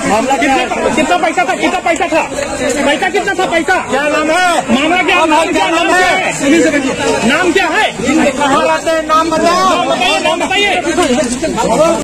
मामला क्या है? कितना पैसा था? कितना पैसा था? पैसा कितना था? पैसा क्या नाम है? मामला क्या? नाम क्या? नाम क्या है? नाम क्या है? कहाँ रहते हैं? नाम बताओ। बताइए, नाम बताइए।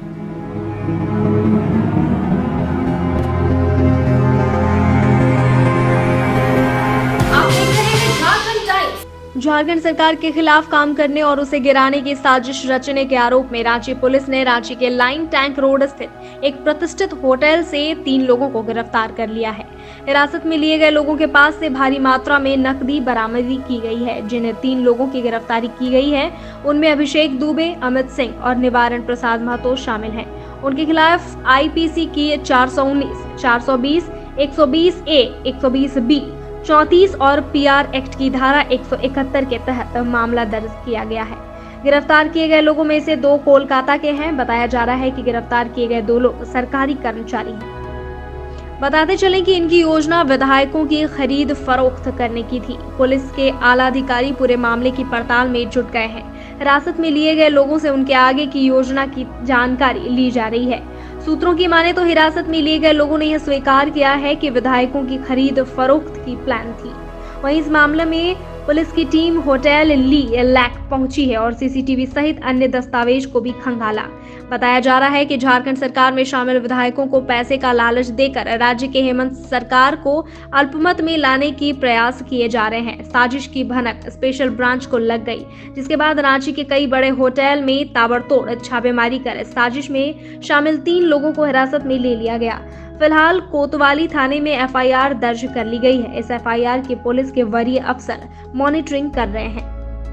झारखंड सरकार के खिलाफ काम करने और उसे गिराने की साजिश रचने के आरोप में रांची पुलिस ने रांची के लाइन टैंक रोड स्थित एक प्रतिष्ठित होटल से 3 लोगों को गिरफ्तार कर लिया है। हिरासत में लिए गए लोगों के पास से भारी मात्रा में नकदी बरामदी की गई है। जिन्हें 3 लोगों की गिरफ्तारी की गई है उनमें अभिषेक दुबे, अमित सिंह और निवारण प्रसाद महतो शामिल हैं। उनके खिलाफ आईपीसी की 419, 420, 120A, 120B, 34 और पीआर एक्ट की धारा 171 के तहत मामला दर्ज किया गया है। गिरफ्तार किए गए लोगों में से 2 कोलकाता के हैं। बताया जा रहा है कि गिरफ्तार किए गए 2 लोग सरकारी कर्मचारी हैं। बताते चलें कि इनकी योजना विधायकों की खरीद फरोख्त करने की थी। पुलिस के आला अधिकारी पूरे मामले की पड़ताल में जुट गए हैं। हिरासत में लिए गए लोगों से उनके आगे की योजना की जानकारी ली जा रही है। सूत्रों की माने तो हिरासत में लिए गए लोगों ने यह स्वीकार किया है कि विधायकों की खरीद फरोख्त की प्लान थी। वहीं इस मामले में पुलिस की टीम होटल ली लैक पहुंची है और सीसीटीवी सहित अन्य दस्तावेज को भी खंगाला। बताया जा रहा है कि झारखंड सरकार में शामिल विधायकों को पैसे का लालच देकर राज्य के हेमंत सरकार को अल्पमत में लाने की प्रयास किए जा रहे हैं। साजिश की भनक स्पेशल ब्रांच को लग गई, जिसके बाद रांची के कई बड़े होटल में ताबड़तोड़ छापेमारी कर साजिश में शामिल 3 लोगों को हिरासत में ले लिया गया। फिलहाल कोतवाली थाने में एफआईआर दर्ज कर ली गई है। इस एफआईआर की पुलिस के वरीय अफसर मॉनिटरिंग कर रहे हैं।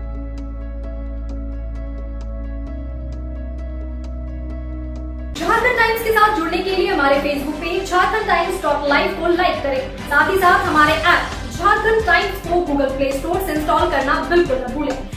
झारखंड टाइम्स के साथ जुड़ने के लिए हमारे फेसबुक पेज झारखंड-टाइम्स.live को लाइक करें। साथ ही साथ हमारे ऐप झारखंड टाइम्स को गूगल प्ले स्टोर से इंस्टॉल करना बिल्कुल न भूलें।